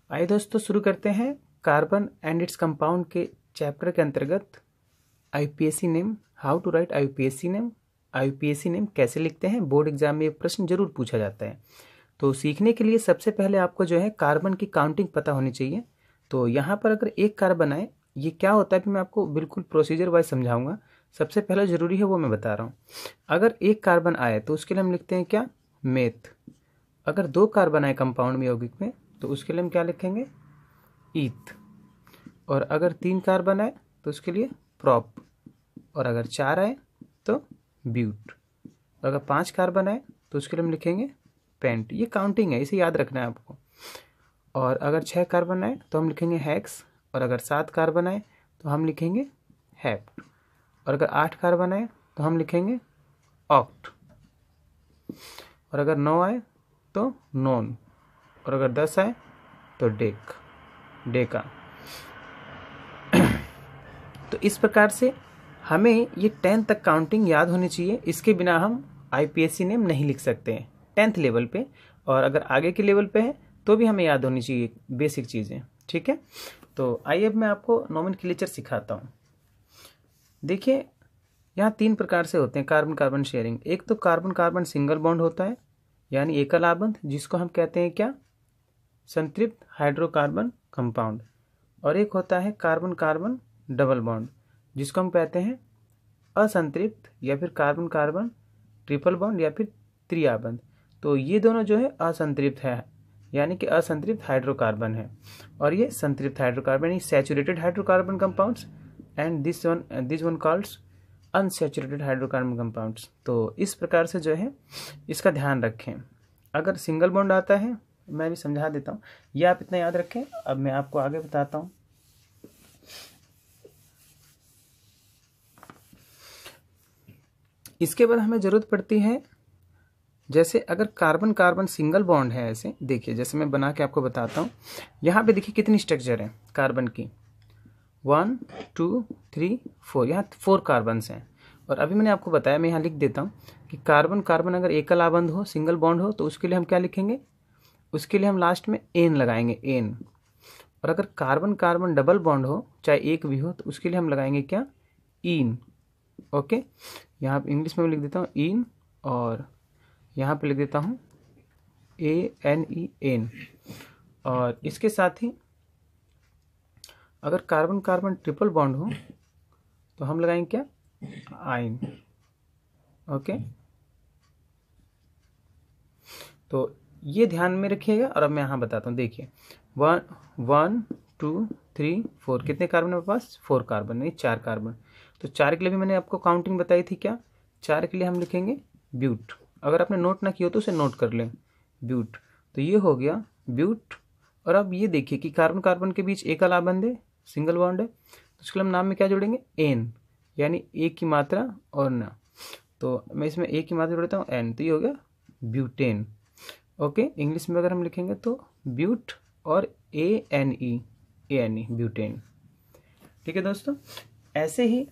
आइए दोस्तों शुरू करते हैं कार्बन एंड इट्स कंपाउंड के चैप्टर के अंतर्गत IUPAC name, how to write IUPAC name. IUPAC name कैसे लिखते हैं, बोर्ड एग्जाम में एक प्रश्न जरूर पूछा जाता है। तो सीखने के लिए सबसे पहले आपको जो है कार्बन की काउंटिंग पता होनी चाहिए। तो यहाँ पर अगर एक कार्बन आए, ये क्या होता है, मैं आपको बिल्कुल प्रोसीजर वाइज समझाऊंगा। सबसे पहले जरूरी है वो मैं बता रहा हूँ। अगर एक कार्बन आए तो उसके लिए हम लिखते हैं क्या, मेथ। अगर दो कार्बन आए कंपाउंड में, यौगिक में, तो उसके लिए हम क्या लिखेंगे, ईथ। और अगर तीन कार्बन आए तो उसके लिए प्रॉप। और अगर चार आए तो ब्यूट। और अगर पांच कार्बन आए तो उसके लिए हम लिखेंगे पेंट। ये काउंटिंग है, इसे याद रखना है आपको। और अगर छह कार्बन आए तो हम लिखेंगे हेक्स। और अगर सात कार्बन आए तो हम लिखेंगे हेप्ट। और अगर आठ कार्बन आए तो हम लिखेंगे ऑक्ट। और अगर नौ आए तो नॉन। और अगर 10 आए तो डेका। तो इस प्रकार से हमें ये 10 तक काउंटिंग याद होनी चाहिए। इसके बिना हम आईयूपीएसी नेम नहीं लिख सकते हैं 10th लेवल पे। और अगर आगे के लेवल पे है तो भी हमें याद होनी चाहिए बेसिक चीज़ें, ठीक है। तो आइए अब मैं आपको नोमेनक्लेचर सिखाता हूँ। देखिए, यहाँ तीन प्रकार से होते हैं कार्बन कार्बन शेयरिंग। एक तो कार्बन कार्बन सिंगल बॉन्ड होता है, यानी एकल आबंध, जिसको हम कहते हैं क्या, संतृप्त हाइड्रोकार्बन कंपाउंड। और एक होता है कार्बन कार्बन डबल बॉन्ड, जिसको हम कहते हैं असंतृप्त या फिर कार्बन कार्बन ट्रिपल बॉन्ड या फिर त्रिआबंध। तो ये दोनों जो है असंतृप्त है, यानी कि असंतृप्त हाइड्रोकार्बन है। और ये संतृप्त हाइड्रोकार्बन यानी saturated hydrocarbon compounds, and this one called unsaturated hydrocarbon compounds. तो इस प्रकार से जो है इसका ध्यान रखें। अगर सिंगल बॉन्ड आता है, मैं भी समझा देता हूँ, ये आप इतना याद रखें। अब मैं आपको आगे बताता हूँ। इसके बाद हमें जरूरत पड़ती है, जैसे अगर कार्बन कार्बन सिंगल बॉन्ड है, ऐसे देखिए, जैसे मैं बना के आपको बताता हूँ। यहाँ पे देखिए कितनी स्ट्रक्चर है कार्बन की, 1 2 3 4, यहाँ 4 कार्बन हैं। और अभी मैंने आपको बताया, मैं यहाँ लिख देता हूँ कि कार्बन कार्बन अगर एकल आबंध हो, सिंगल बॉन्ड हो, तो उसके लिए हम क्या लिखेंगे, उसके लिए हम लास्ट में एन लगाएंगे, एन। और अगर कार्बन कार्बन डबल बॉन्ड हो, चाहे एक भी हो, तो उसके लिए हम लगाएंगे क्या, इन। ओके, यहाँ पे इंग्लिश में मैं लिख देता हूँ इन, और यहाँ पे लिख देता हूँ ANEN। और इसके साथ ही अगर कार्बन कार्बन ट्रिपल बॉन्ड हो तो हम लगाएंगे क्या, आइन। ओके, तो ये ध्यान में रखिएगा। और अब मैं यहाँ बताता हूँ। देखिए, 1 2 3 4, कितने कार्बन है मेरे पास, 4 कार्बन, नहीं 4 कार्बन। तो 4 के लिए भी मैंने आपको काउंटिंग बताई थी क्या, 4 के लिए हम लिखेंगे ब्यूट। अगर आपने नोट ना किया हो तो उसे नोट कर लें, ब्यूट। तो ये हो गया ब्यूट। और अब ये देखिए कि कार्बन कार्बन के बीच एकल आबंध है, सिंगल बॉन्ड है, तो उसके लिए हम नाम में क्या जोड़ेंगे, एन, यानी एक की मात्रा और ना। तो मैं इसमें एक की मात्रा जोड़ता हूँ, एन, तो ये हो गया ब्यूटेन। ओके, इंग्लिश में अगर हम लिखेंगे तो ब्यूट और ANE ब्यूटेन। ठीक है दोस्तों। ऐसे ही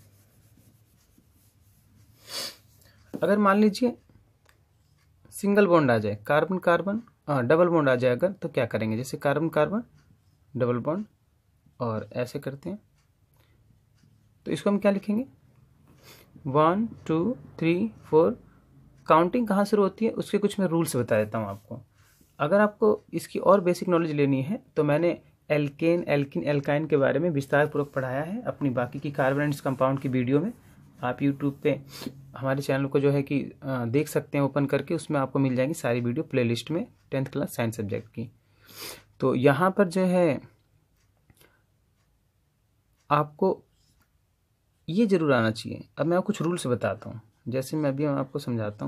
अगर मान लीजिए सिंगल बॉन्ड आ जाए, कार्बन कार्बन डबल बॉन्ड आ जाए अगर, तो क्या करेंगे, जैसे कार्बन कार्बन डबल बॉन्ड और ऐसे करते हैं, तो इसको हम क्या लिखेंगे, 1 2 3 4। काउंटिंग कहाँ शुरू होती है, उसके कुछ मैं रूल्स बता देता हूँ आपको। अगर आपको इसकी और बेसिक नॉलेज लेनी है तो मैंने एल्केन एल्किन एल्काइन के बारे में विस्तार पूर्वक पढ़ाया है अपनी बाकी की कार्बन एंड कंपाउंड की वीडियो में। आप यूट्यूब पे हमारे चैनल को जो है कि देख सकते हैं ओपन करके, उसमें आपको मिल जाएंगी सारी वीडियो प्लेलिस्ट में 10th क्लास साइंस सब्जेक्ट की। तो यहाँ पर जो है आपको ये जरूर आना चाहिए। अब मैं आपको कुछ रूल्स बताता हूँ, जैसे मैं अभी आपको समझाता हूँ।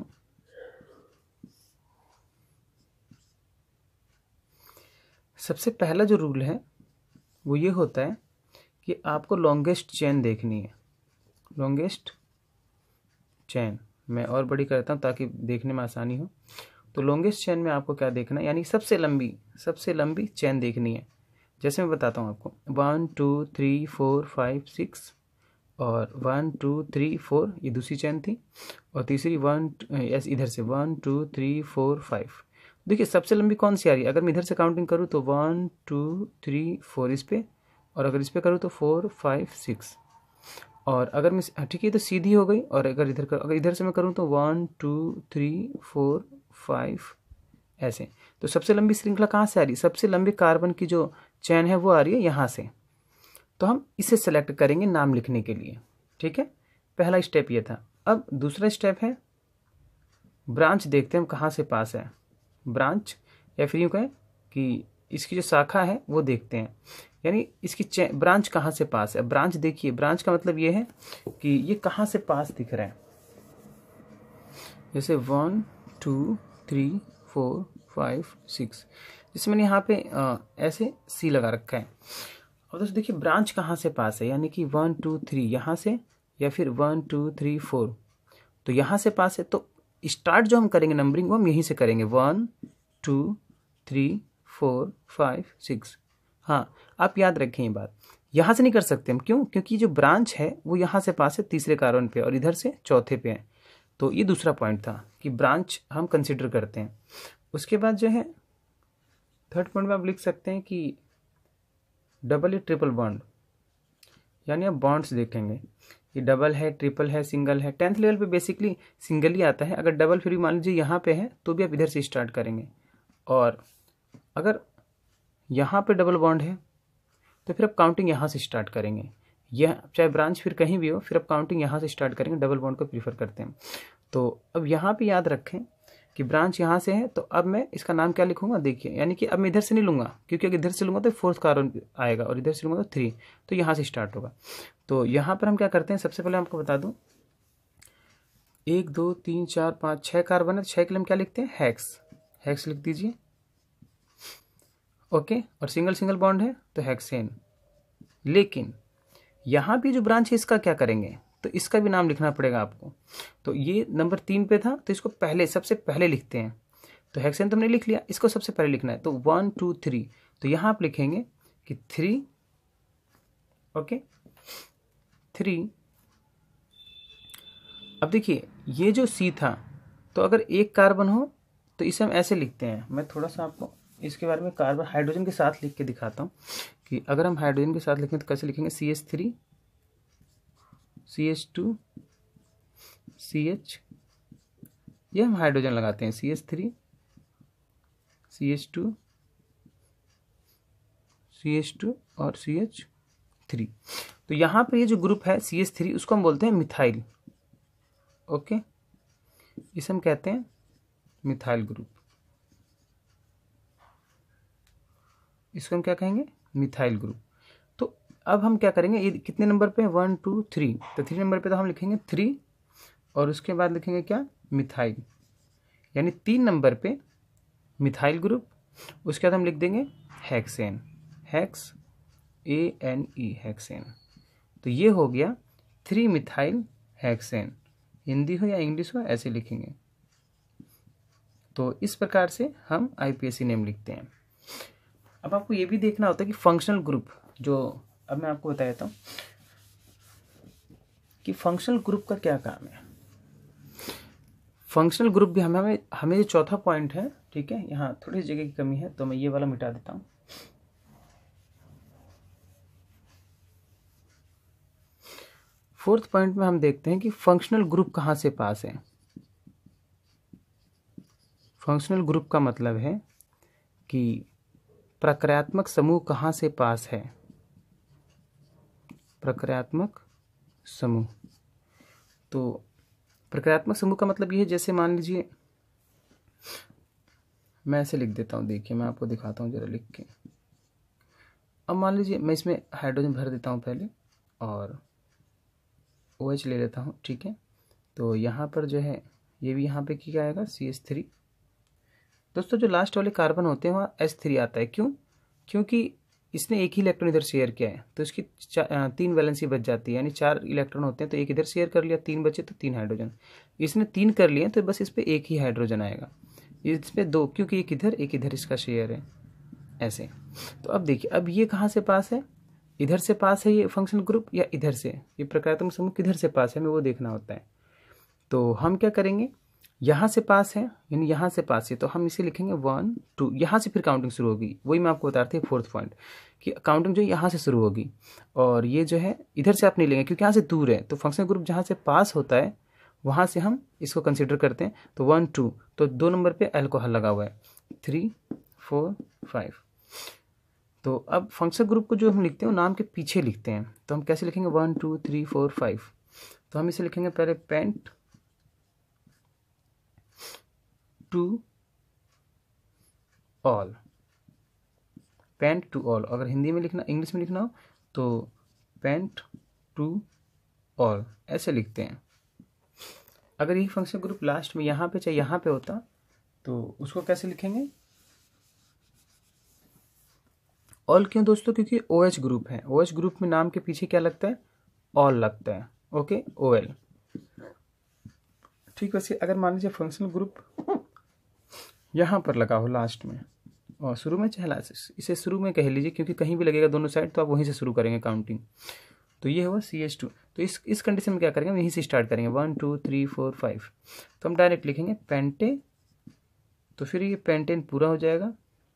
सबसे पहला जो रूल है वो ये होता है कि आपको लॉन्गेस्ट चेन देखनी है। लॉन्गेस्ट चेन मैं और बड़ी करता हूँ ताकि देखने में आसानी हो। तो लॉन्गेस्ट चेन में आपको क्या देखना है, यानी सबसे लंबी चेन देखनी है। जैसे मैं बताता हूँ आपको, 1 2 3 4 5 6, और 1 2 3 4 ये दूसरी चेन थी, और तीसरी 1 इधर से 1 2 3 4 5। देखिए सबसे लंबी कौन सी आ रही है, अगर मैं इधर से काउंटिंग करूँ तो 1 2 3 4 इस पे, और अगर इस पे करूँ तो 4 5 6, और अगर मैं ठीक है तो सीधी हो गई, और अगर इधर से मैं करूँ तो 1 2 3 4 5 ऐसे। तो सबसे लंबी श्रृंखला कहाँ से आ रही है, सबसे लंबी कार्बन की जो चैन है वो आ रही है यहाँ से। तो हम इसे सेलेक्ट करेंगे नाम लिखने के लिए, ठीक है। पहला स्टेप ये था। अब दूसरा स्टेप है ब्रांच, देखते हैं हम कहाँ से पास है ब्रांच, या फिर यूँ कहें कि इसकी जो शाखा है वो देखते हैं, यानी इसकी ब्रांच कहाँ से पास है। ब्रांच देखिए, ब्रांच का मतलब ये है कि ये कहाँ से पास दिख रहा है। जैसे 1 2 3 4 5 6, जैसे मैंने यहाँ पे ऐसे सी लगा रखा है। और दोस्तों देखिए ब्रांच कहाँ से पास है, यानी कि 1 2 3 यहाँ से, या फिर 1 2 3 4, तो यहाँ से पास है। तो स्टार्ट जो हम करेंगे नंबरिंग वो हम यहीं से करेंगे, 1 2 3 4 5 6। हाँ आप याद रखें ये बात, यहाँ से नहीं कर सकते हम, क्यों, क्योंकि जो ब्रांच है वो यहाँ से पास है तीसरे कार्बन पे, और इधर से चौथे पे है। तो ये दूसरा पॉइंट था कि ब्रांच हम कंसिडर करते हैं। उसके बाद जो है थर्ड पॉइंट में आप लिख सकते हैं कि डबल या ट्रिपल बॉन्ड, यानी आप बॉन्ड्स देखेंगे, ये डबल है, ट्रिपल है, सिंगल है। 10th लेवल पे बेसिकली सिंगल ही आता है। अगर डबल फिर भी मान लीजिए यहाँ पे है तो भी आप इधर से स्टार्ट करेंगे, और अगर यहाँ पे डबल बॉन्ड है तो फिर आप काउंटिंग यहाँ से स्टार्ट करेंगे। यह चाहे ब्रांच फिर कहीं भी हो, फिर आप काउंटिंग यहाँ से स्टार्ट करेंगे, डबल बॉन्ड को प्रीफर करते हैं। तो अब यहाँ पे याद रखें कि ब्रांच यहाँ से है, तो अब मैं इसका नाम क्या लिखूंगा, देखिए, यानी कि अब मैं इधर से नहीं लूँगा, क्योंकि अगर इधर से लूँगा तो फोर्थ कार्बन आएगा, और इधर से लूँगा तो 3, तो यहाँ से स्टार्ट होगा। तो यहाँ पर हम क्या करते हैं, सबसे पहले आपको बता दूँ 1 2 3 4 5 6 कार्बन है, 6 के लिए हम क्या लिखते हैं, हेक्स, हेक्स लिख दीजिए, ओके। और सिंगल सिंगल बॉन्ड है तो हेक्सेन। लेकिन यहाँ भी जो ब्रांच है इसका क्या करेंगे, तो इसका भी नाम लिखना पड़ेगा आपको। तो ये नंबर 3 पे था, तो इसको पहले सबसे पहले लिखते हैं। तो हेक्सेन तो हमने लिख लिया, इसको सबसे पहले लिखना है। तो 1 2 3, तो यहाँ आप लिखेंगे कि 3, ओके 3। अब देखिए ये जो सी था, तो अगर एक कार्बन हो तो इसे हम ऐसे लिखते हैं। मैं थोड़ा सा आपको इसके बारे में कार्बन हाइड्रोजन के साथ लिख के दिखाता हूँ कि अगर हम हाइड्रोजन के साथ लिखें तो कैसे लिखेंगे, CH3 CH2 CH, ये हम हाइड्रोजन लगाते हैं, CH3 CH2 CH2 और CH3। तो यहाँ पे ये जो ग्रुप है CH3 उसको हम बोलते हैं मिथाइल, ओके, इसे हम कहते हैं मिथाइल ग्रुप, इसको हम क्या कहेंगे, मिथाइल ग्रुप। तो अब हम क्या करेंगे, ये कितने नंबर पे है, 1 2 3, तो 3 नंबर पे तो हम लिखेंगे 3, और उसके बाद लिखेंगे क्या, मिथाइल, यानी 3 नंबर पे मिथाइल ग्रुप। उसके बाद हम लिख देंगे हेक्सेन, हेक्स ANE, हेक्सेन। तो ये हो गया 3 मिथाइल हेक्सेन, हिंदी हो या इंग्लिश हो ऐसे लिखेंगे। तो इस प्रकार से हम IPSC नेम लिखते हैं। अब आपको ये भी देखना होता है कि फंक्शनल ग्रुप, जो अब मैं आपको बता देता हूँ कि फंक्शनल ग्रुप का क्या काम है। फंक्शनल ग्रुप भी हमें जो चौथा पॉइंट है, ठीक है, यहाँ थोड़ी जगह की कमी है तो मैं ये वाला मिटा देता हूँ। फोर्थ पॉइंट में हम देखते हैं कि फंक्शनल ग्रुप कहाँ से पास है। फंक्शनल ग्रुप का मतलब है कि प्रक्रियात्मक समूह कहाँ से पास है, प्रक्रियात्मक समूह। तो प्रक्रियात्मक समूह का मतलब ये है, जैसे मान लीजिए मैं ऐसे लिख देता हूँ, देखिए मैं आपको दिखाता हूँ जरा लिख के। अब मान लीजिए मैं इसमें हाइड्रोजन भर देता हूँ पहले, और OH ले लेता हूँ, ठीक है। तो यहाँ पर जो है ये भी यहाँ पे क्या आएगा, CH3। दोस्तों जो लास्ट वाले कार्बन होते हैं वहाँ H3 आता है, क्यों, क्योंकि इसने एक ही इलेक्ट्रॉन इधर शेयर किया है, तो इसकी 3 वैलेंसी बच जाती है, यानी 4 इलेक्ट्रॉन होते हैं तो एक इधर शेयर कर लिया, 3 बचे तो 3 हाइड्रोजन। इसने 3 कर लिए तो बस इस पर एक ही हाइड्रोजन आएगा, इस पर 2, क्योंकि एक इधर इसका शेयर है, ऐसे। तो अब देखिए अब ये कहाँ से पास है, इधर से पास है ये फंक्शनल ग्रुप, या इधर से, ये प्रक्रियात्मक समूह किधर से पास है हमें वो देखना होता है। तो हम क्या करेंगे, यहाँ से पास है, यानी यहाँ से पास है, तो हम इसे लिखेंगे 1 2, यहाँ से फिर काउंटिंग शुरू होगी। वही मैं आपको बता रहा था 4th पॉइंट कि काउंटिंग जो है यहाँ से शुरू होगी, और ये जो है इधर से आप नहीं लेंगे क्योंकि यहाँ से दूर है, तो फंक्शनल ग्रुप जहाँ से पास होता है वहाँ से हम इसको कंसिडर करते हैं। तो 1 2, तो 2 नंबर पे अल्कोहल लगा हुआ है, 3 4 5। तो अब फंक्शनल ग्रुप को जो हम लिखते हैं वो नाम के पीछे लिखते हैं, तो हम कैसे लिखेंगे 1 2 3 4 5। तो हम इसे लिखेंगे पहले pent two ol, pent two ol. अगर हिंदी में लिखना, इंग्लिश में लिखना हो तो पेंट टू ऑल ऐसे लिखते हैं। अगर यही फंक्शन ग्रुप लास्ट में यहाँ पे चाहे यहाँ पे होता तो उसको कैसे लिखेंगे? ऑल क्यों दोस्तों? क्योंकि OH ग्रुप है, OH ग्रुप में नाम के पीछे क्या लगता है? ऑल लगता है। Okay, OL। ठीक, वैसे अगर मान लीजिए फंक्शनल ग्रुप यहाँ पर लगा हो लास्ट में और शुरू में, चाहे इसे शुरू में कह लीजिए क्योंकि कहीं भी लगेगा दोनों साइड तो आप वहीं से शुरू करेंगे काउंटिंग। तो ये हुआ CH2। तो इस कंडीशन में क्या करेंगे? हम यहीं से स्टार्ट करेंगे 1 2 3 4 5। तो हम डायरेक्ट लिखेंगे पेंटे, तो फिर ये पेंटेन पूरा हो जाएगा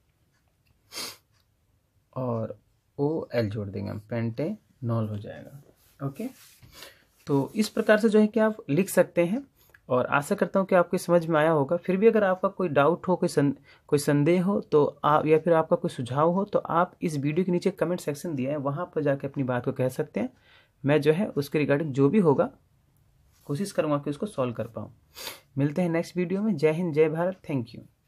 और OL जोड़ देंगे हम, पेंटेनॉल हो जाएगा। ओके, तो इस प्रकार से जो है कि आप लिख सकते हैं और आशा करता हूँ कि आपको समझ में आया होगा। फिर भी अगर आपका कोई डाउट हो, कोई संदेह हो तो आप, या फिर आपका कोई सुझाव हो तो आप इस वीडियो के नीचे कमेंट सेक्शन दिया है, वहाँ पर जाके अपनी बात को कह सकते हैं। मैं जो है उसके रिगार्डिंग जो भी होगा कोशिश करूँगा कि उसको सॉल्व कर पाऊँ। मिलते हैं नेक्स्ट वीडियो में। जय हिंद, जय भारत, थैंक यू।